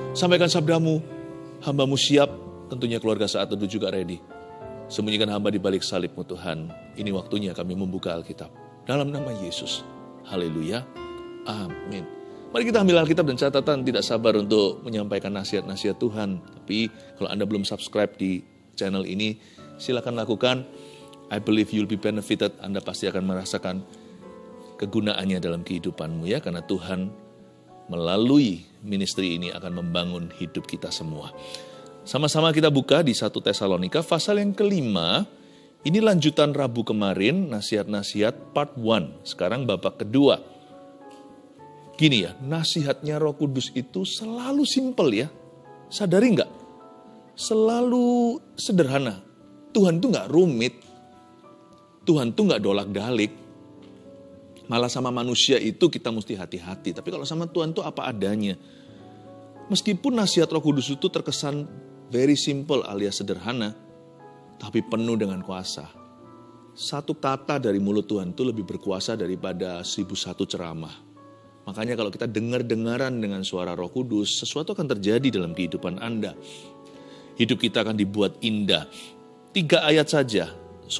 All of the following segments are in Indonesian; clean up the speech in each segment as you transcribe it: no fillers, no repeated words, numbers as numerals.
Sampaikan sabdamu, hamba-Mu siap, tentunya keluarga saat teduh juga ready. Sembunyikan hamba di balik salib-Mu Tuhan. Ini waktunya kami membuka Alkitab. Dalam nama Yesus. Haleluya. Amin. Mari kita ambil Alkitab dan catatan, tidak sabar untuk menyampaikan nasihat-nasihat Tuhan. Tapi kalau Anda belum subscribe di channel ini, silakan lakukan. I believe you'll be benefited. Anda pasti akan merasakan kegunaannya dalam kehidupanmu ya. Karena Tuhan melalui ministry ini akan membangun hidup kita semua. Sama-sama kita buka di 1 Tesalonika pasal yang kelima. Ini lanjutan Rabu kemarin, nasihat-nasihat part 1. Sekarang babak kedua. Gini ya, nasihatnya Roh Kudus itu selalu simple ya. Sadari nggak? Selalu sederhana. Tuhan tuh nggak rumit. Tuhan tuh nggak dolak-dalik. Malah sama manusia itu kita mesti hati-hati. Tapi kalau sama Tuhan tuh apa adanya. Meskipun nasihat Roh Kudus itu terkesan very simple alias sederhana. Tapi penuh dengan kuasa. Satu kata dari mulut Tuhan itu lebih berkuasa daripada 1001 ceramah. Makanya kalau kita dengar-dengaran dengan suara Roh Kudus, sesuatu akan terjadi dalam kehidupan Anda. Hidup kita akan dibuat indah. 3 ayat saja,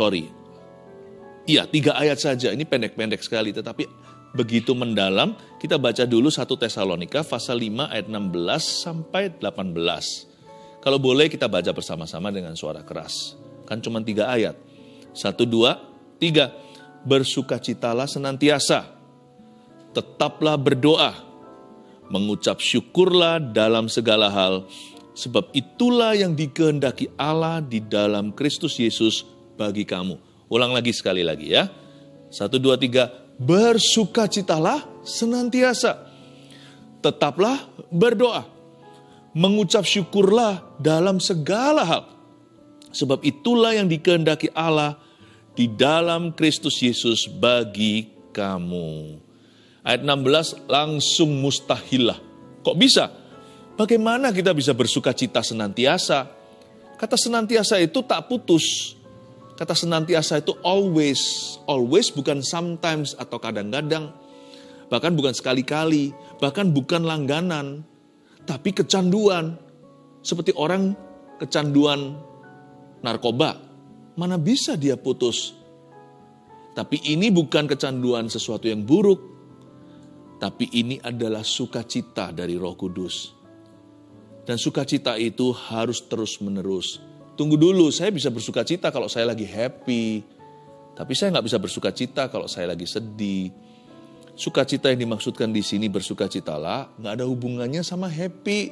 3 ayat saja, ini pendek-pendek sekali, tetapi begitu mendalam. Kita baca dulu 1 Tesalonika pasal 5 ayat 16 sampai 18. Kalau boleh kita baca bersama-sama dengan suara keras. Kan cuma 3 ayat. 1, 2, 3. Bersukacitalah senantiasa. Tetaplah berdoa. Mengucap syukurlah dalam segala hal. Sebab itulah yang dikehendaki Allah di dalam Kristus Yesus bagi kamu. Ulang lagi sekali lagi ya. 1, 2, 3. Bersukacitalah senantiasa. Tetaplah berdoa. Mengucap syukurlah dalam segala hal. Sebab itulah yang dikehendaki Allah di dalam Kristus Yesus bagi kamu. Ayat 16 langsung mustahil lah. Kok bisa? Bagaimana kita bisa bersukacita senantiasa? Kata senantiasa itu tak putus. Kata senantiasa itu always. Always bukan sometimes atau kadang-kadang. Bahkan bukan sekali-kali. Bahkan bukan langganan. Tapi kecanduan. Seperti orang kecanduan narkoba. Mana bisa dia putus? Tapi ini bukan kecanduan sesuatu yang buruk. Tapi ini adalah sukacita dari Roh Kudus. Dan sukacita itu harus terus-menerus. Tunggu dulu, saya bisa bersukacita kalau saya lagi happy. Tapi saya nggak bisa bersukacita kalau saya lagi sedih. Sukacita yang dimaksudkan di sini bersukacitalah, nggak ada hubungannya sama happy.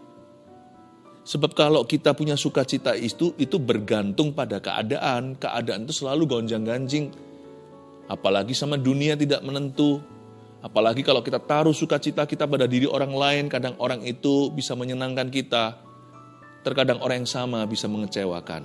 Sebab kalau kita punya sukacita itu bergantung pada keadaan. Keadaan itu selalu gonjang-ganjing. Apalagi sama dunia tidak menentu. Apalagi kalau kita taruh sukacita kita pada diri orang lain, kadang orang itu bisa menyenangkan kita. Terkadang orang yang sama bisa mengecewakan.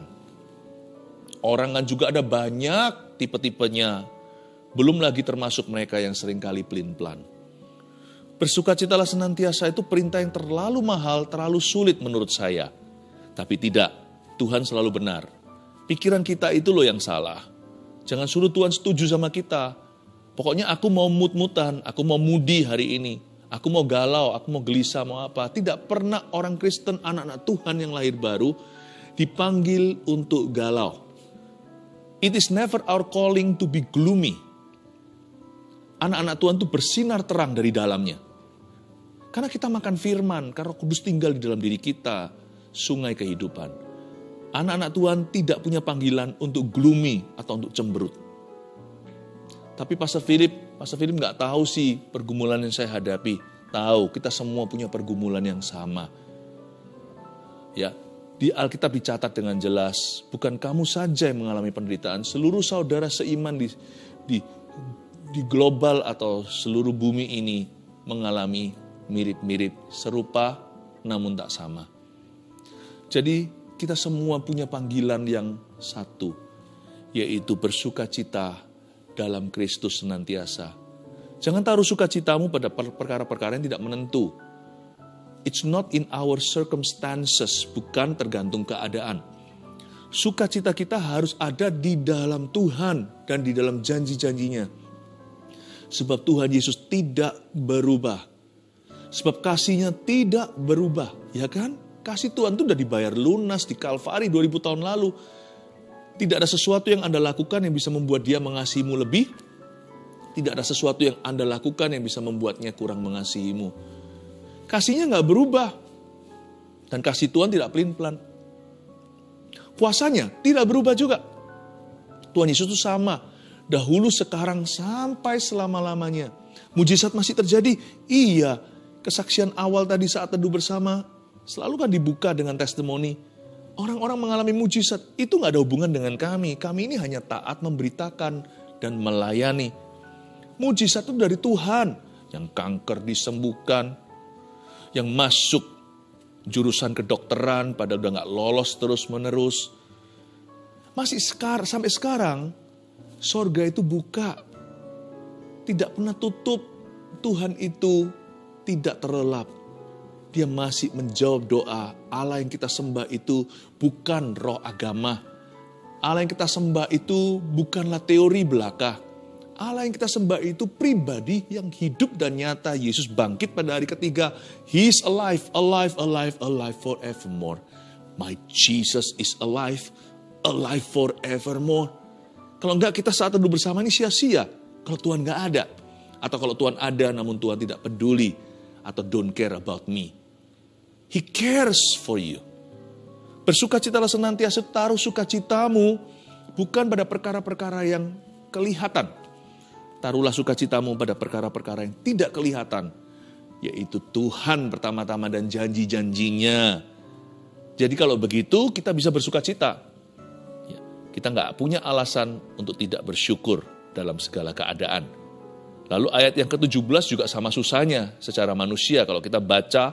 Orang kan juga ada banyak tipe-tipenya. Belum lagi termasuk mereka yang seringkali pelin-pelan. Bersukacitalah senantiasa itu perintah yang terlalu mahal, terlalu sulit menurut saya. Tapi tidak, Tuhan selalu benar. Pikiran kita itu loh yang salah. Jangan suruh Tuhan setuju sama kita. Pokoknya aku mau mut-mutan, aku mau moody hari ini. Aku mau galau, aku mau gelisah, mau apa. Tidak pernah orang Kristen, anak-anak Tuhan yang lahir baru, dipanggil untuk galau. It is never our calling to be gloomy. Anak-anak Tuhan itu bersinar terang dari dalamnya. Karena kita makan firman, karena Roh Kudus tinggal di dalam diri kita, sungai kehidupan. Anak-anak Tuhan tidak punya panggilan untuk gloomy atau untuk cemberut. Tapi Pastor Philip nggak tahu sih pergumulan yang saya hadapi. Tahu, kita semua punya pergumulan yang sama. Ya, di Alkitab dicatat dengan jelas, bukan kamu saja yang mengalami penderitaan, seluruh saudara seiman di global atau seluruh bumi ini mengalami mirip-mirip, serupa namun tak sama. Jadi kita semua punya panggilan yang satu, yaitu bersukacita dalam Kristus senantiasa. Jangan taruh sukacitamu pada perkara-perkara yang tidak menentu. It's not in our circumstances, bukan tergantung keadaan. Sukacita kita harus ada di dalam Tuhan dan di dalam janji-janjinya. Sebab Tuhan Yesus tidak berubah. Sebab kasihnya tidak berubah, ya kan? Kasih Tuhan itu sudah dibayar lunas di Kalvari 2000 tahun lalu. Tidak ada sesuatu yang Anda lakukan yang bisa membuat dia mengasihimu lebih. Tidak ada sesuatu yang Anda lakukan yang bisa membuatnya kurang mengasihimu. Kasihnya nggak berubah. Dan kasih Tuhan tidak pelin-pelan. Kuasanya tidak berubah juga. Tuhan Yesus itu sama. Dahulu, sekarang, sampai selama-lamanya. Mujizat masih terjadi? Iya. Kesaksian awal tadi saat teduh bersama, selalu kan dibuka dengan testimoni. Orang-orang mengalami mujizat, itu gak ada hubungan dengan kami. Kami ini hanya taat memberitakan dan melayani. Mujizat itu dari Tuhan. Yang kanker disembuhkan, yang masuk jurusan kedokteran padahal udah gak lolos terus-menerus. Masih sampai sekarang, sorga itu buka. Tidak pernah tutup. Tuhan itu tidak terlelap. Dia masih menjawab doa. Allah yang kita sembah itu bukan roh agama. Allah yang kita sembah itu bukanlah teori belaka. Allah yang kita sembah itu pribadi yang hidup dan nyata. Yesus bangkit pada hari ketiga. He is alive, alive, alive, alive forevermore. My Jesus is alive, alive forevermore. Kalau enggak, kita saat teduh bersama ini sia-sia. Kalau Tuhan enggak ada. Atau kalau Tuhan ada namun Tuhan tidak peduli. Atau don't care about me. He cares for you. Bersukacitalah senantiasa, taruh sukacitamu bukan pada perkara-perkara yang kelihatan. Taruhlah sukacitamu pada perkara-perkara yang tidak kelihatan. Yaitu Tuhan pertama-tama dan janji-janjinya. Jadi kalau begitu kita bisa bersukacita. Kita nggak punya alasan untuk tidak bersyukur dalam segala keadaan. Lalu ayat yang ke-17 juga sama susahnya secara manusia. Kalau kita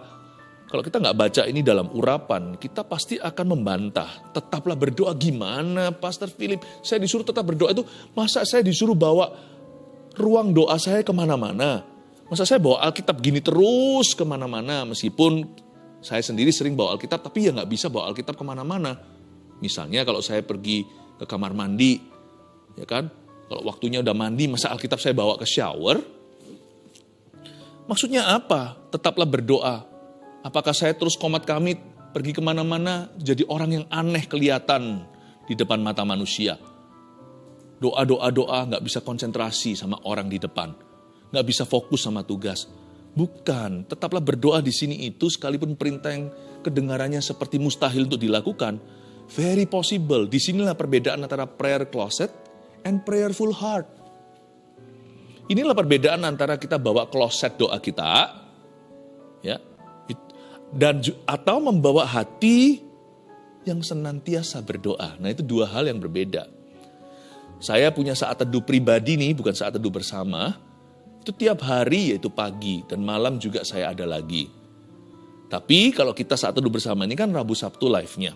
nggak baca ini dalam urapan, kita pasti akan membantah. Tetaplah berdoa. Gimana Pastor Philip? Saya disuruh tetap berdoa itu, masa saya disuruh bawa ruang doa saya kemana-mana? Masa saya bawa Alkitab gini terus kemana-mana? Meskipun saya sendiri sering bawa Alkitab, tapi ya nggak bisa bawa Alkitab kemana-mana. Misalnya kalau saya pergi ke kamar mandi, ya kan? Kalau waktunya udah mandi, masa Alkitab saya bawa ke shower? Maksudnya apa? Tetaplah berdoa. Apakah saya terus komat kamit, pergi kemana-mana, jadi orang yang aneh kelihatan di depan mata manusia? Doa, gak bisa konsentrasi sama orang di depan. Gak bisa fokus sama tugas. Bukan, tetaplah berdoa di sini itu, sekalipun perintah yang kedengarannya seperti mustahil untuk dilakukan, very possible. Disinilah perbedaan antara prayer closet and prayerful heart. Inilah perbedaan antara kita bawa kloset doa kita, ya, dan atau membawa hati yang senantiasa berdoa. Nah, itu dua hal yang berbeda. Saya punya saat teduh pribadi nih, bukan saat teduh bersama. Itu tiap hari, yaitu pagi dan malam juga saya ada lagi. Tapi kalau kita saat teduh bersama ini kan Rabu Sabtu live-nya.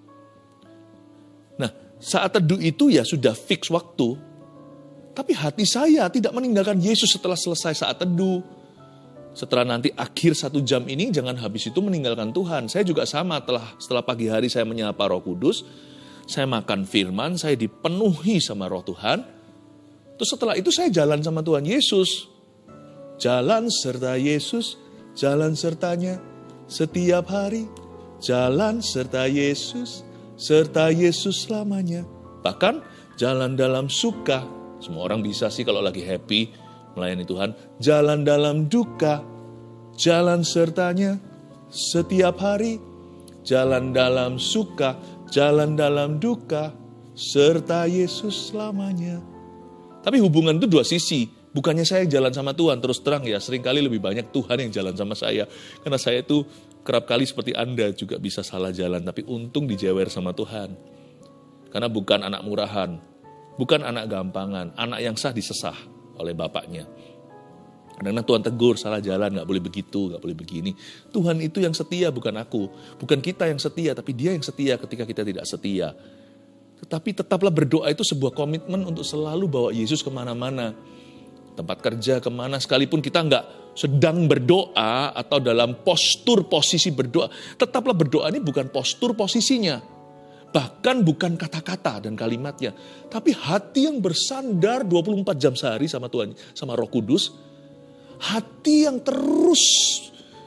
Nah, saat teduh itu ya sudah fix waktu. Tapi hati saya tidak meninggalkan Yesus setelah selesai saat teduh. Setelah nanti akhir 1 jam ini jangan habis itu meninggalkan Tuhan. Saya juga sama setelah pagi hari saya menyapa Roh Kudus. Saya makan firman, saya dipenuhi sama Roh Tuhan. Terus setelah itu saya jalan sama Tuhan Yesus. Jalan serta Yesus, jalan sertanya setiap hari. Jalan serta Yesus selamanya. Bahkan jalan dalam suka. Semua orang bisa sih kalau lagi happy melayani Tuhan. Jalan dalam duka, jalan sertanya setiap hari. Jalan dalam suka, jalan dalam duka, serta Yesus selamanya. Tapi hubungan itu dua sisi. Bukannya saya jalan sama Tuhan, terus terang ya, seringkali lebih banyak Tuhan yang jalan sama saya. Karena saya itu kerap kali seperti Anda juga bisa salah jalan, tapi untung dijewer sama Tuhan. Karena bukan anak murahan, bukan anak gampangan, anak yang sah disesah oleh bapaknya. Karena Tuhan tegur, salah jalan, gak boleh begitu, gak boleh begini. Tuhan itu yang setia, bukan aku. Bukan kita yang setia, tapi Dia yang setia ketika kita tidak setia. Tetapi tetaplah berdoa itu sebuah komitmen untuk selalu bawa Yesus kemana-mana. Tempat kerja kemana, sekalipun kita nggak sedang berdoa atau dalam postur posisi berdoa. Tetaplah berdoa ini bukan postur posisinya. Bahkan bukan kata-kata dan kalimatnya. Tapi hati yang bersandar 24 jam sehari sama Tuhan, sama Roh Kudus. Hati yang terus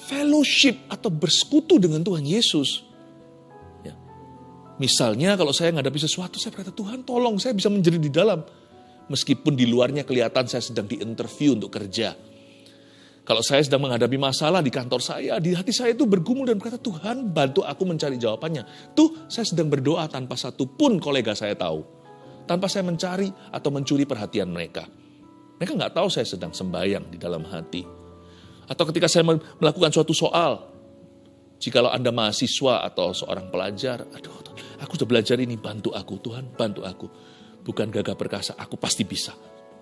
fellowship atau bersekutu dengan Tuhan Yesus. Ya. Misalnya kalau saya menghadapi sesuatu, saya berkata, Tuhan tolong saya bisa menjerit di dalam. Meskipun di luarnya kelihatan saya sedang diinterview untuk kerja. Kalau saya sedang menghadapi masalah di kantor saya, di hati saya itu bergumul dan berkata, Tuhan bantu aku mencari jawabannya. Tuh saya sedang berdoa tanpa satu pun kolega saya tahu. Tanpa saya mencari atau mencuri perhatian mereka. Mereka nggak tahu saya sedang sembahyang di dalam hati. Atau ketika saya melakukan suatu soal, jikalau Anda mahasiswa atau seorang pelajar, aduh aku sudah belajar ini, bantu aku Tuhan, bantu aku. Bukan gagah perkasa, aku pasti bisa.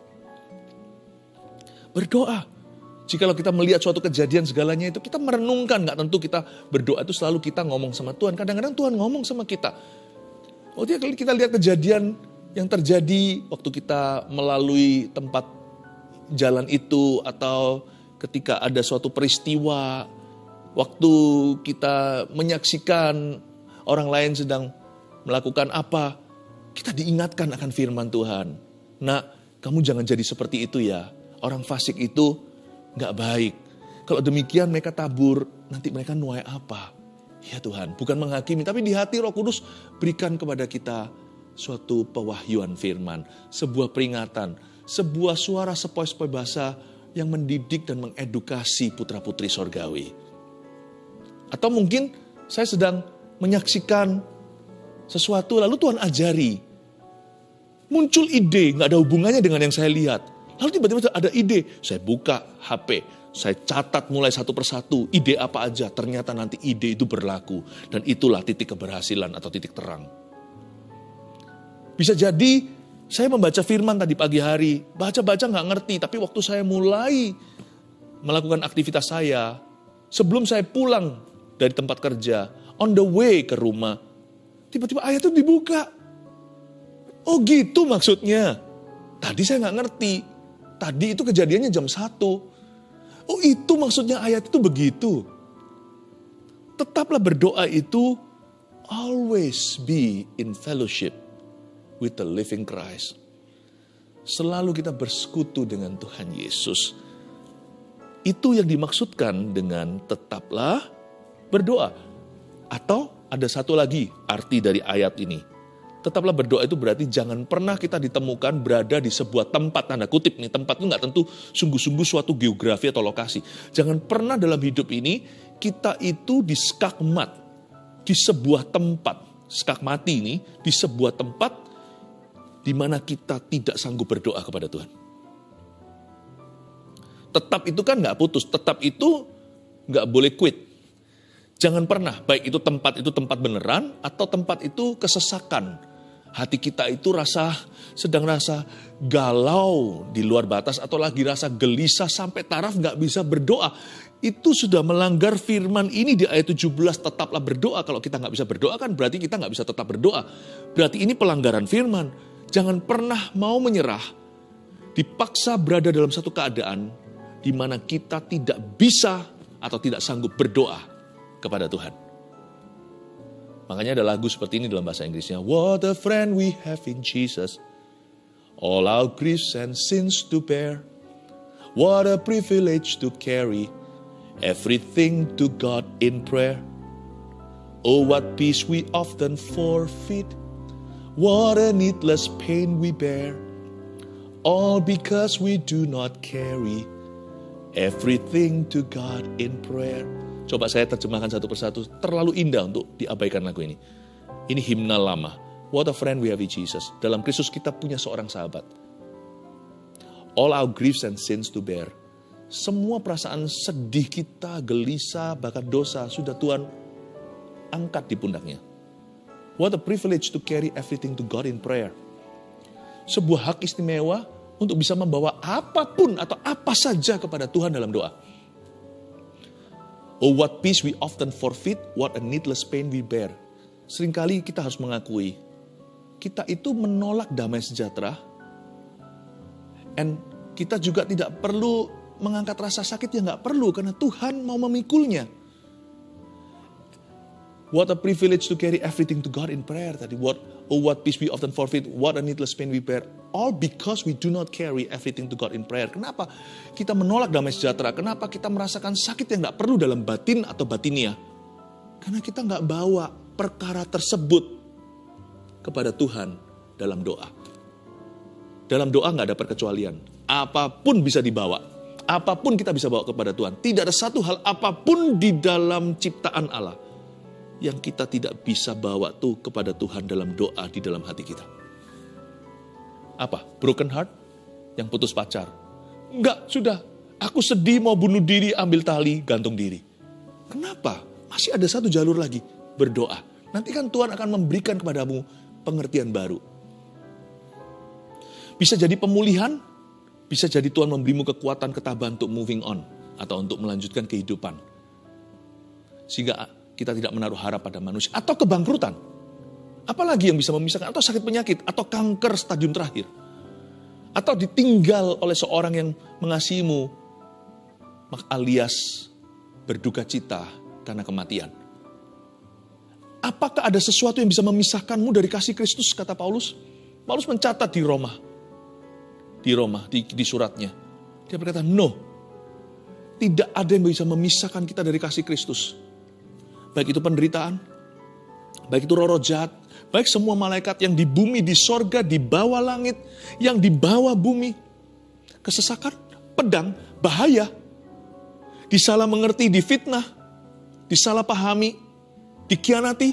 Berdoa. Jikalau kita melihat suatu kejadian segalanya itu, kita merenungkan, nggak tentu kita berdoa itu selalu kita ngomong sama Tuhan. Kadang-kadang Tuhan ngomong sama kita. Kita lihat kejadian yang terjadi waktu kita melalui tempat jalan itu, atau ketika ada suatu peristiwa, waktu kita menyaksikan orang lain sedang melakukan apa, kita diingatkan akan firman Tuhan. Nah, kamu jangan jadi seperti itu ya. Orang fasik itu nggak baik. Kalau demikian mereka tabur, nanti mereka nuai apa? Ya Tuhan, bukan menghakimi, tapi di hati Roh Kudus berikan kepada kita suatu pewahyuan firman, sebuah peringatan, sebuah suara sepoi-sepoi bahasa yang mendidik dan mengedukasi putra-putri sorgawi. Atau mungkin saya sedang menyaksikan sesuatu, lalu Tuhan ajari. Muncul ide, nggak ada hubungannya dengan yang saya lihat. Lalu tiba-tiba ada ide, saya buka HP, saya catat mulai satu persatu, ide apa aja, ternyata nanti ide itu berlaku. Dan itulah titik keberhasilan atau titik terang. Bisa jadi, saya membaca firman tadi pagi hari, baca-baca nggak ngerti, tapi waktu saya mulai melakukan aktivitas saya, sebelum saya pulang dari tempat kerja, on the way ke rumah, tiba-tiba ayat itu dibuka. Oh gitu maksudnya. Tadi saya nggak ngerti. Tadi itu kejadiannya jam 1. Oh itu maksudnya ayat itu begitu. Tetaplah berdoa itu always be in fellowship with the living Christ. Selalu kita bersekutu dengan Tuhan Yesus. Itu yang dimaksudkan dengan tetaplah berdoa. Atau ada satu lagi arti dari ayat ini. Tetaplah berdoa itu berarti jangan pernah kita ditemukan berada di sebuah tempat, tanda kutip nih, tempat itu nggak tentu sungguh-sungguh suatu geografi atau lokasi. Jangan pernah dalam hidup ini kita itu di skakmat, di sebuah tempat, skakmati ini, di sebuah tempat di mana kita tidak sanggup berdoa kepada Tuhan. Tetap itu kan nggak putus, tetap itu nggak boleh quit. Jangan pernah, baik itu tempat beneran atau tempat itu kesesakan. Hati kita itu sedang rasa galau di luar batas atau lagi rasa gelisah sampai taraf nggak bisa berdoa. Itu sudah melanggar firman ini di ayat 17, tetaplah berdoa. Kalau kita nggak bisa berdoa kan berarti kita nggak bisa tetap berdoa. Berarti ini pelanggaran firman. Jangan pernah mau menyerah, dipaksa berada dalam satu keadaan di mana kita tidak bisa atau tidak sanggup berdoa kepada Tuhan. Makanya ada lagu seperti ini dalam bahasa Inggrisnya. What a friend we have in Jesus. All our griefs and sins to bear. What a privilege to carry everything to God in prayer. Oh, what peace we often forfeit. What a needless pain we bear. All because we do not carry everything to God in prayer. Coba saya terjemahkan satu persatu, terlalu indah untuk diabaikan lagu ini. Ini himnal lama. What a friend we have in Jesus. Dalam Kristus kita punya seorang sahabat. All our griefs and sins to bear. Semua perasaan sedih kita, gelisah, bahkan dosa, sudah Tuhan angkat di pundaknya. What a privilege to carry everything to God in prayer. Sebuah hak istimewa untuk bisa membawa apapun atau apa saja kepada Tuhan dalam doa. Oh, what peace we often forfeit, what a needless pain we bear. Seringkali kita harus mengakui, kita itu menolak damai sejahtera, and kita juga tidak perlu mengangkat rasa sakit yang nggak perlu, karena Tuhan mau memikulnya. What a privilege to carry everything to God in prayer tadi. What peace we often forfeit, what a needless pain we bear. All because we do not carry everything to God in prayer. Kenapa kita menolak damai sejahtera? Kenapa kita merasakan sakit yang gak perlu dalam batin atau batinia? Karena kita gak bawa perkara tersebut kepada Tuhan dalam doa. Dalam doa gak ada perkecualian. Apapun bisa dibawa. Apapun kita bisa bawa kepada Tuhan. Tidak ada satu hal apapun di dalam ciptaan Allah yang kita tidak bisa bawa tuh kepada Tuhan dalam doa di dalam hati kita. Apa? Broken heart? Yang putus pacar? Enggak, sudah. Aku sedih mau bunuh diri, ambil tali, gantung diri. Kenapa? Masih ada satu jalur lagi. Berdoa. Nanti kan Tuhan akan memberikan kepadamu pengertian baru. Bisa jadi pemulihan, bisa jadi Tuhan memberimu kekuatan ketabahan untuk moving on. Atau untuk melanjutkan kehidupan. Sehingga kita tidak menaruh harap pada manusia. Atau kebangkrutan. Apalagi yang bisa memisahkan. Atau sakit penyakit. Atau kanker stadium terakhir. Atau ditinggal oleh seorang yang mengasihimu. Alias berduka cita karena kematian. Apakah ada sesuatu yang bisa memisahkanmu dari kasih Kristus, kata Paulus? Paulus mencatat di Roma. Di suratnya. Dia berkata, no. Tidak ada yang bisa memisahkan kita dari kasih Kristus. Baik itu penderitaan, baik itu roh jahat, baik semua malaikat yang di bumi, di sorga, di bawah langit, yang di bawah bumi. Kesesakan, pedang, bahaya. Disalah mengerti, difitnah, disalah pahami, dikhianati.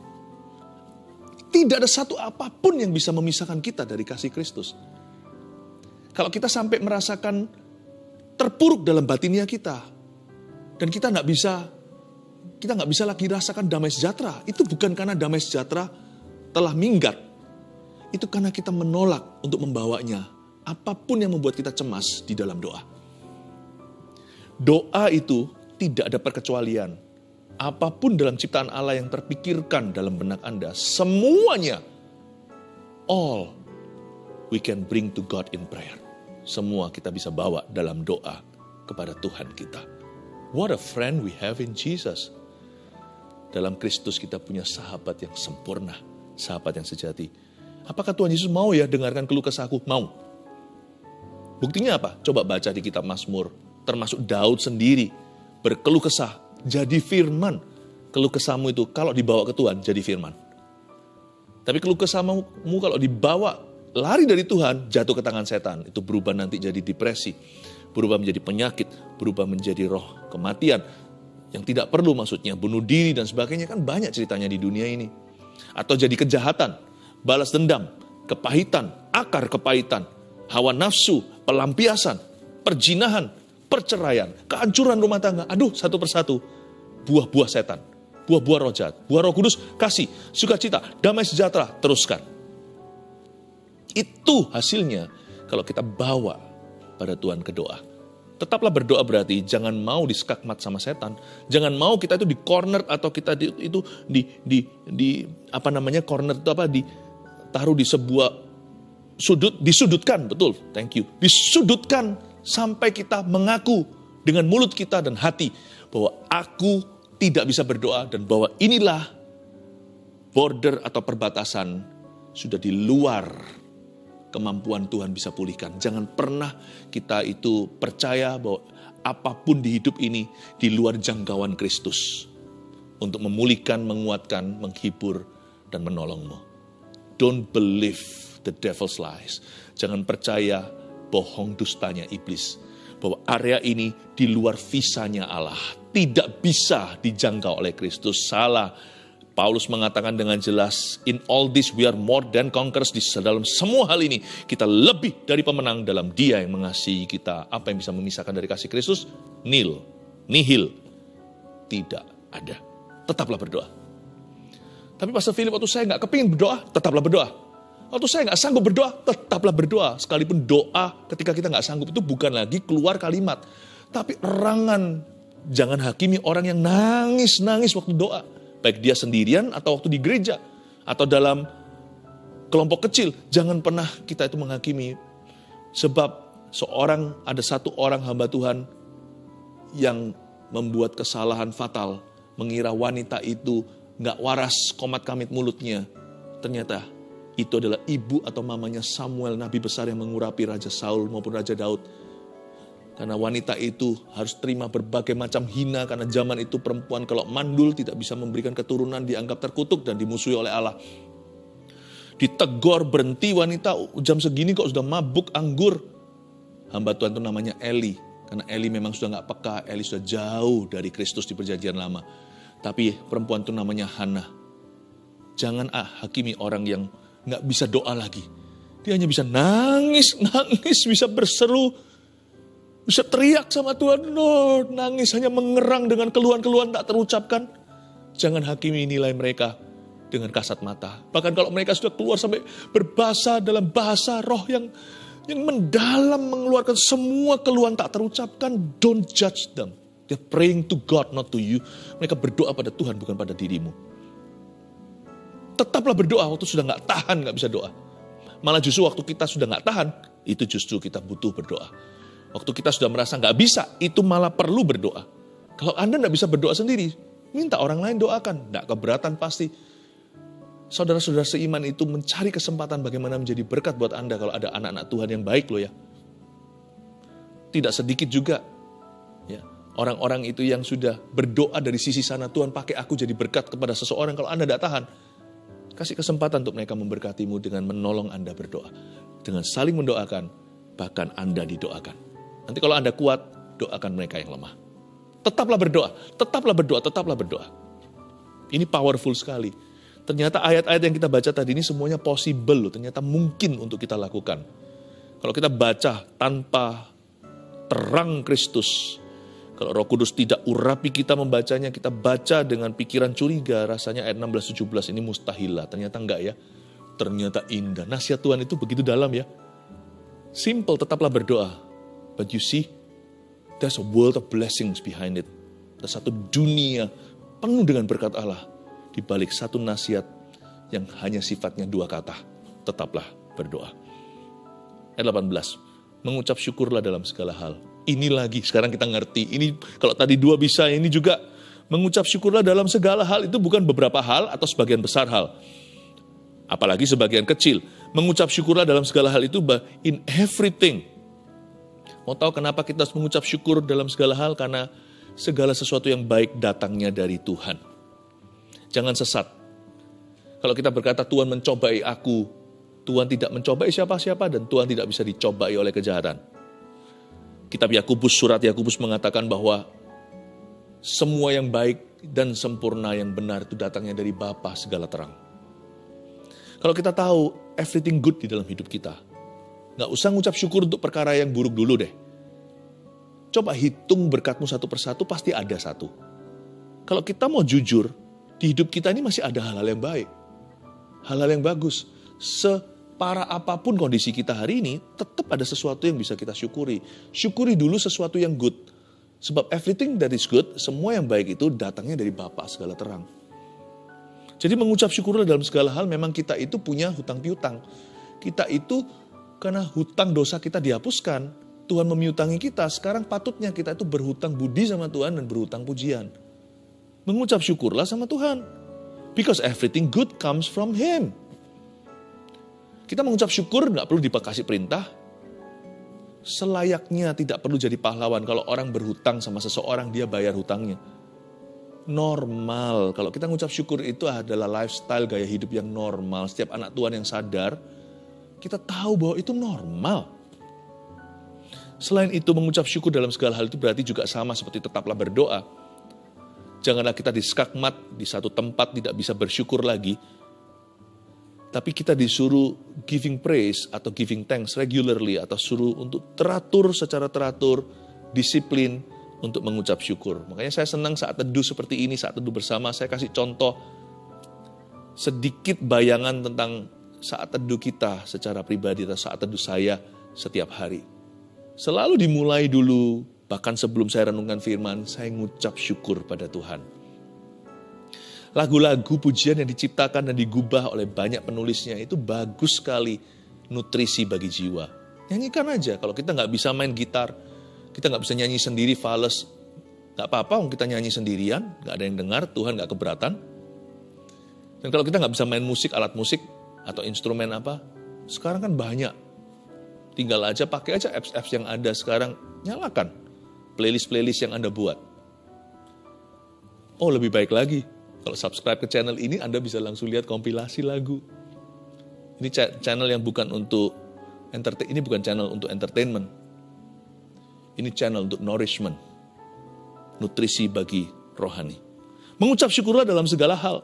Tidak ada satu apapun yang bisa memisahkan kita dari kasih Kristus. Kalau kita sampai merasakan terpuruk dalam batinnya kita, dan kita nggak bisa lagi rasakan damai sejahtera. Itu bukan karena damai sejahtera telah minggat. Itu karena kita menolak untuk membawanya. Apapun yang membuat kita cemas di dalam doa. Doa itu tidak ada perkecualian. Apapun dalam ciptaan Allah yang terpikirkan dalam benak Anda. Semuanya. All we can bring to God in prayer. Semua kita bisa bawa dalam doa kepada Tuhan kita. What a friend we have in Jesus. Dalam Kristus kita punya sahabat yang sempurna. Sahabat yang sejati. Apakah Tuhan Yesus mau ya dengarkan keluh kesahku? Mau. Buktinya apa? Coba baca di kitab Mazmur. Termasuk Daud sendiri. Berkeluh kesah. Jadi firman. Keluh kesahmu itu kalau dibawa ke Tuhan jadi firman. Tapi keluh kesahmu kalau dibawa lari dari Tuhan jatuh ke tangan setan. Itu berubah nanti jadi depresi. Berubah menjadi penyakit. Berubah menjadi roh kematian. Yang tidak perlu maksudnya, bunuh diri dan sebagainya, kan banyak ceritanya di dunia ini. Atau jadi kejahatan, balas dendam, kepahitan, akar kepahitan, hawa nafsu, pelampiasan, perjinahan, perceraian, kehancuran rumah tangga. Aduh, satu persatu, buah-buah setan, buah-buah roh jahat, buah Roh Kudus, kasih, sukacita, damai sejahtera, teruskan. Itu hasilnya kalau kita bawa pada Tuhan ke doa. Tetaplah berdoa berarti jangan mau diskakmat sama setan. Jangan mau kita itu di corner atau kita corner itu ditaruh di sebuah sudut, disudutkan, betul. Thank you. Disudutkan sampai kita mengaku dengan mulut kita dan hati bahwa aku tidak bisa berdoa dan bahwa inilah border atau perbatasan sudah di luar kemampuan Tuhan bisa pulihkan. Jangan pernah kita itu percaya bahwa apapun di hidup ini di luar jangkauan Kristus untuk memulihkan, menguatkan, menghibur, dan menolongmu. Don't believe the devil's lies. Jangan percaya bohong dustanya iblis. Bahwa area ini di luar visanya Allah. Tidak bisa dijangkau oleh Kristus. Salah. Paulus mengatakan dengan jelas, in all this we are more than conquerors. Di dalam semua hal ini, kita lebih dari pemenang dalam Dia yang mengasihi kita. Apa yang bisa memisahkan dari kasih Kristus? Nihil. Tidak ada. Tetaplah berdoa. Tapi Pastor Philip, waktu saya nggak kepingin berdoa, tetaplah berdoa. Waktu saya nggak sanggup berdoa, tetaplah berdoa. Sekalipun doa ketika kita nggak sanggup itu bukan lagi keluar kalimat. Tapi erangan. Jangan hakimi orang yang nangis waktu doa. Baik dia sendirian atau waktu di gereja. Atau dalam kelompok kecil. Jangan pernah kita itu menghakimi. Sebab ada satu orang hamba Tuhan yang membuat kesalahan fatal. Mengira wanita itu nggak waras komat kamit mulutnya. Ternyata itu adalah ibu atau mamanya Samuel, nabi besar yang mengurapi Raja Saul maupun Raja Daud. Karena wanita itu harus terima berbagai macam hina, karena zaman itu perempuan kalau mandul tidak bisa memberikan keturunan, dianggap terkutuk dan dimusuhi oleh Allah. Ditegur, berhenti wanita, jam segini kok sudah mabuk anggur. Hamba Tuhan itu namanya Eli. Karena Eli memang sudah gak peka, Eli sudah jauh dari Kristus di perjanjian lama. Tapi perempuan itu namanya Hana. Jangan hakimi orang yang gak bisa doa lagi. Dia hanya bisa nangis, bisa berseru, bisa teriak sama Tuhan, Lord, nangis, hanya mengerang dengan keluhan-keluhan tak terucapkan. Jangan hakimi nilai mereka dengan kasat mata. Bahkan kalau mereka sudah keluar sampai berbahasa dalam bahasa roh yang mendalam, mengeluarkan semua keluhan tak terucapkan, don't judge them. They're praying to God, not to you. Mereka berdoa pada Tuhan, bukan pada dirimu. Tetaplah berdoa waktu sudah gak tahan, gak bisa doa. Malah justru waktu kita sudah gak tahan, itu justru kita butuh berdoa. Waktu kita sudah merasa gak bisa, itu malah perlu berdoa. Kalau Anda gak bisa berdoa sendiri, minta orang lain doakan. Gak keberatan pasti. Saudara-saudara seiman itu mencari kesempatan bagaimana menjadi berkat buat Anda kalau ada anak-anak Tuhan yang baik loh ya. Tidak sedikit juga ya, orang-orang itu yang sudah berdoa dari sisi sana, Tuhan pakai aku jadi berkat kepada seseorang. Kalau Anda tidak tahan, kasih kesempatan untuk mereka memberkatimu dengan menolong Anda berdoa. Dengan saling mendoakan, bahkan Anda didoakan. Nanti kalau Anda kuat, doakan mereka yang lemah. Tetaplah berdoa, tetaplah berdoa, tetaplah berdoa. Ini powerful sekali. Ternyata ayat-ayat yang kita baca tadi ini semuanya possible loh. Ternyata mungkin untuk kita lakukan. Kalau kita baca tanpa terang Kristus. Kalau Roh Kudus tidak urapi kita membacanya, kita baca dengan pikiran curiga. Rasanya ayat 16-17 ini mustahil lah. Ternyata enggak ya. Ternyata indah. Nasihat Tuhan itu begitu dalam ya. Simple, tetaplah berdoa. But you see, there's a world of blessings behind it. Ada satu dunia penuh dengan berkat Allah. Di balik satu nasihat yang hanya sifatnya dua kata, tetaplah berdoa. Ayat 18, mengucap syukurlah dalam segala hal. Ini lagi, sekarang kita ngerti. Ini kalau tadi dua bisa, ini juga mengucap syukurlah dalam segala hal. Itu bukan beberapa hal atau sebagian besar hal. Apalagi sebagian kecil. Mengucap syukurlah dalam segala hal itu in everything. Mau tahu kenapa kita harus mengucap syukur dalam segala hal? Karena segala sesuatu yang baik datangnya dari Tuhan. Jangan sesat. Kalau kita berkata Tuhan mencobai aku, Tuhan tidak mencobai siapa-siapa dan Tuhan tidak bisa dicobai oleh kejahatan. Kitab Yakobus, surat Yakobus mengatakan bahwa semua yang baik dan sempurna yang benar itu datangnya dari Bapa segala terang. Kalau kita tahu everything good di dalam hidup kita, gak usah ngucap syukur untuk perkara yang buruk dulu deh. Coba hitung berkatmu satu persatu, pasti ada satu. Kalau kita mau jujur, di hidup kita ini masih ada hal-hal yang baik. Hal-hal yang bagus. Separah apapun kondisi kita hari ini, tetap ada sesuatu yang bisa kita syukuri. Syukuri dulu sesuatu yang good. Sebab everything that is good, semua yang baik itu datangnya dari Bapa segala terang. Jadi mengucap syukurlah dalam segala hal, memang kita itu punya hutang piutang. Kita itu, karena hutang dosa kita dihapuskan, Tuhan memiutangi kita, sekarang patutnya kita itu berhutang budi sama Tuhan dan berhutang pujian. Mengucap syukurlah sama Tuhan. Because everything good comes from Him. Kita mengucap syukur gak perlu dikasih perintah. Selayaknya tidak perlu jadi pahlawan. Kalau orang berhutang sama seseorang, dia bayar hutangnya. Normal. Kalau kita mengucap syukur itu adalah lifestyle, gaya hidup yang normal. Setiap anak Tuhan yang sadar, kita tahu bahwa itu normal. Selain itu, mengucap syukur dalam segala hal itu berarti juga sama seperti tetaplah berdoa. Janganlah kita diskakmat di satu tempat tidak bisa bersyukur lagi. Tapi kita disuruh giving praise atau giving thanks regularly. Atau suruh untuk secara teratur, disiplin untuk mengucap syukur. Makanya saya senang saat teduh seperti ini, saat teduh bersama. Saya kasih contoh sedikit bayangan tentang saat teduh kita secara pribadi atau saat teduh saya setiap hari. Selalu dimulai dulu. Bahkan sebelum saya renungkan firman, saya ngucap syukur pada Tuhan. Lagu-lagu pujian yang diciptakan dan digubah oleh banyak penulisnya itu bagus sekali nutrisi bagi jiwa. Nyanyikan aja, kalau kita gak bisa main gitar, kita gak bisa nyanyi sendiri, fales, gak apa-apa kita nyanyi sendirian, gak ada yang dengar, Tuhan gak keberatan. Dan kalau kita nggak bisa main musik, alat musik, atau instrumen apa, sekarang kan banyak. Tinggal aja pakai aja apps-apps yang ada sekarang, nyalakan playlist-playlist yang Anda buat. Oh, lebih baik lagi, kalau subscribe ke channel ini Anda bisa langsung lihat kompilasi lagu. Ini channel yang bukan untuk ini bukan channel untuk entertainment. Ini channel untuk nourishment, nutrisi bagi rohani. Mengucap syukurlah dalam segala hal.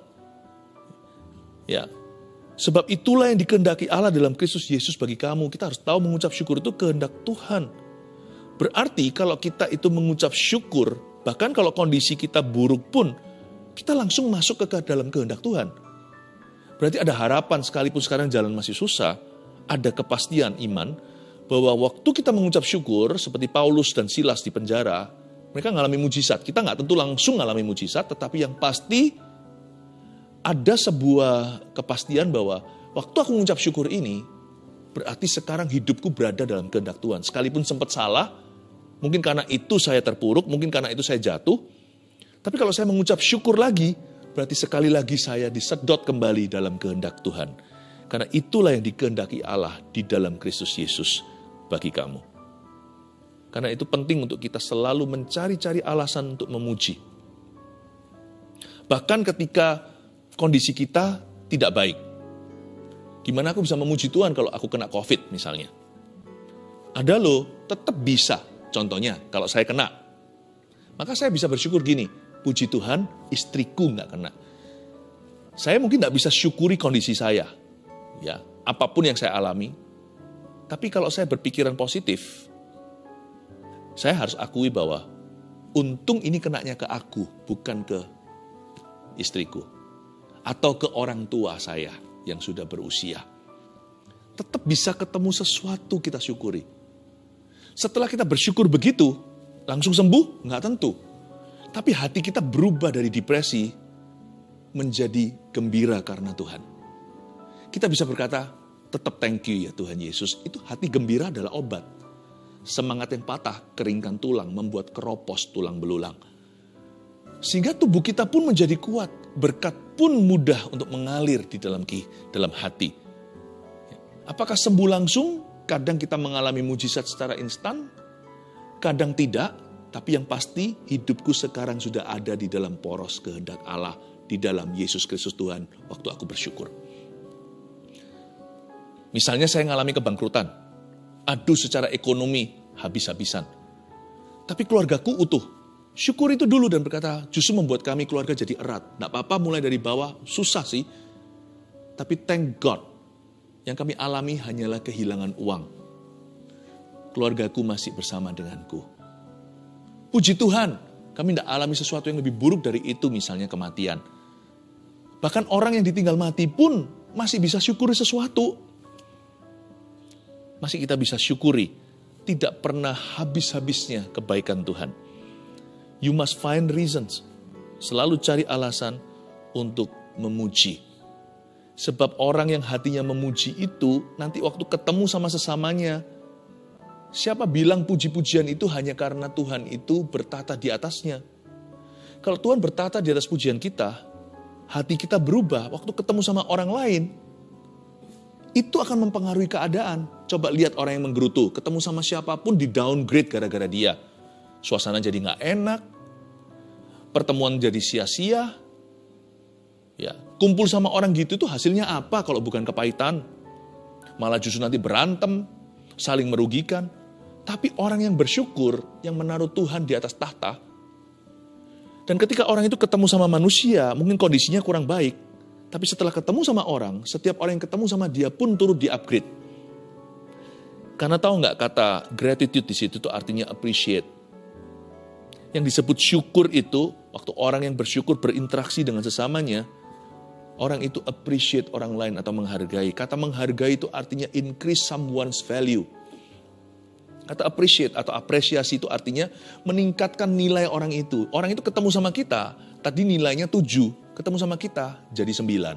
Ya, sebab itulah yang dikehendaki Allah dalam Kristus Yesus bagi kamu. Kita harus tahu mengucap syukur itu kehendak Tuhan. Berarti kalau kita itu mengucap syukur, bahkan kalau kondisi kita buruk pun, kita langsung masuk ke dalam kehendak Tuhan. Berarti ada harapan sekalipun sekarang jalan masih susah, ada kepastian iman, bahwa waktu kita mengucap syukur, seperti Paulus dan Silas di penjara, mereka mengalami mujizat. Kita nggak tentu langsung mengalami mujizat, tetapi yang pasti ada sebuah kepastian bahwa waktu aku mengucap syukur ini, berarti sekarang hidupku berada dalam kehendak Tuhan. Sekalipun sempat salah, mungkin karena itu saya terpuruk, mungkin karena itu saya jatuh. Tapi kalau saya mengucap syukur lagi, berarti sekali lagi saya disedot kembali dalam kehendak Tuhan. Karena itulah yang dikehendaki Allah di dalam Kristus Yesus bagi kamu. Karena itu penting untuk kita selalu mencari-cari alasan untuk memuji. Bahkan ketika kondisi kita tidak baik. Gimana aku bisa memuji Tuhan kalau aku kena COVID misalnya? Ada loh, tetap bisa. Contohnya, kalau saya kena, maka saya bisa bersyukur gini, puji Tuhan, istriku nggak kena. Saya mungkin nggak bisa syukuri kondisi saya, ya, apapun yang saya alami. Tapi kalau saya berpikiran positif, saya harus akui bahwa untung ini kenanya ke aku, bukan ke istriku. Atau ke orang tua saya yang sudah berusia. Tetap bisa ketemu sesuatu kita syukuri. Setelah kita bersyukur begitu, langsung sembuh? Nggak tentu. Tapi hati kita berubah dari depresi menjadi gembira karena Tuhan. Kita bisa berkata, tetap thank you ya Tuhan Yesus. Itu hati gembira adalah obat. Semangat yang patah, keringkan tulang, membuat keropos tulang belulang. Sehingga tubuh kita pun menjadi kuat. Berkat pun mudah untuk mengalir di dalam hati. Apakah sembuh langsung? Kadang kita mengalami mujizat secara instan, kadang tidak, tapi yang pasti hidupku sekarang sudah ada di dalam poros kehendak Allah, di dalam Yesus Kristus Tuhan, waktu aku bersyukur. Misalnya saya mengalami kebangkrutan, aduh secara ekonomi habis-habisan, tapi keluargaku utuh. Syukur itu dulu dan berkata, justru membuat kami keluarga jadi erat. Nggak apa-apa mulai dari bawah, susah sih, tapi thank God. Yang kami alami hanyalah kehilangan uang. Keluargaku masih bersama denganku. Puji Tuhan, kami tidak alami sesuatu yang lebih buruk dari itu, misalnya kematian. Bahkan orang yang ditinggal mati pun masih bisa syukuri sesuatu. Masih kita bisa syukuri. Tidak pernah habis-habisnya kebaikan Tuhan. You must find reasons. Selalu cari alasan untuk memuji. Sebab orang yang hatinya memuji itu, nanti waktu ketemu sama sesamanya, siapa bilang puji-pujian itu hanya karena Tuhan itu bertata di atasnya? Kalau Tuhan bertata di atas pujian kita, hati kita berubah. Waktu ketemu sama orang lain, itu akan mempengaruhi keadaan. Coba lihat orang yang menggerutu, ketemu sama siapapun di downgrade gara-gara dia. Suasana jadi gak enak, pertemuan jadi sia-sia. Ya, kumpul sama orang gitu tuh hasilnya apa kalau bukan kepahitan? Malah justru nanti berantem, saling merugikan. Tapi orang yang bersyukur, yang menaruh Tuhan di atas tahta. Dan ketika orang itu ketemu sama manusia, mungkin kondisinya kurang baik. Tapi setelah ketemu sama orang, setiap orang yang ketemu sama dia pun turut di-upgrade. Karena tahu nggak kata gratitude di situ tuh artinya appreciate. Yang disebut syukur itu, waktu orang yang bersyukur berinteraksi dengan sesamanya, orang itu appreciate orang lain atau menghargai. Kata menghargai itu artinya increase someone's value. Kata appreciate atau apresiasi itu artinya meningkatkan nilai orang itu. Orang itu ketemu sama kita, tadi nilainya 7, ketemu sama kita jadi 9.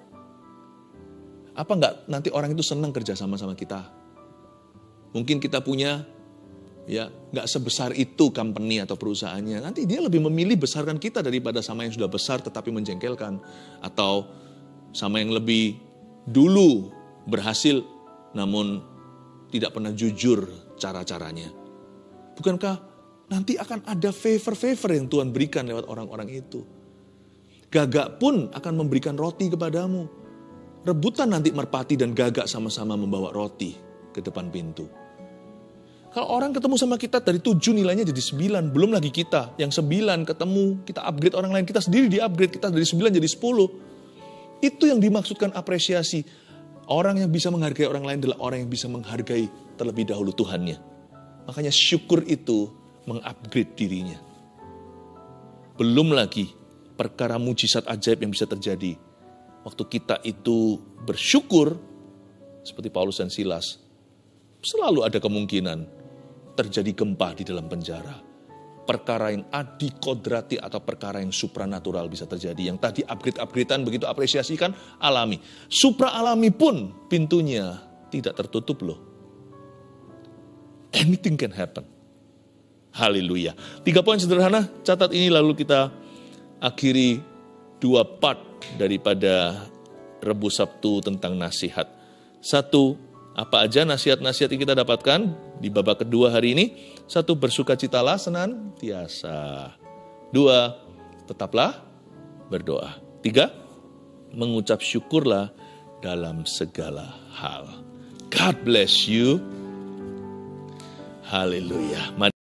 Apa enggak nanti orang itu senang kerja sama kita? Mungkin kita punya, ya enggak sebesar itu company atau perusahaannya. Nanti dia lebih memilih besarkan kita daripada sama yang sudah besar tetapi menjengkelkan. Atau sama yang lebih dulu berhasil namun tidak pernah jujur cara-caranya. Bukankah nanti akan ada favor-favor yang Tuhan berikan lewat orang-orang itu? Gagak pun akan memberikan roti kepadamu. Rebutan nanti merpati dan gagak sama-sama membawa roti ke depan pintu. Kalau orang ketemu sama kita dari 7 nilainya jadi 9, belum lagi kita. Yang 9 ketemu, kita upgrade orang lain, kita sendiri di-upgrade, kita dari 9 jadi 10. Itu yang dimaksudkan apresiasi. Orang yang bisa menghargai orang lain adalah orang yang bisa menghargai terlebih dahulu Tuhannya. Makanya syukur itu mengupgrade dirinya. Belum lagi perkara mujizat ajaib yang bisa terjadi. Waktu kita itu bersyukur, seperti Paulus dan Silas, selalu ada kemungkinan terjadi gempa di dalam penjara. Perkara yang adikodrati atau perkara yang supranatural bisa terjadi. Yang tadi upgrade-upgradean begitu apresiasikan, alami. Supra alami pun pintunya tidak tertutup loh. Anything can happen. Haleluya. 3 poin sederhana, catat ini lalu kita akhiri 2 part daripada Rebu Sabtu tentang nasihat. 1, apa aja nasihat-nasihat yang kita dapatkan di babak kedua hari ini? 1, bersukacitalah senantiasa. 2, tetaplah berdoa. 3, mengucap syukurlah dalam segala hal. God bless you. Haleluya.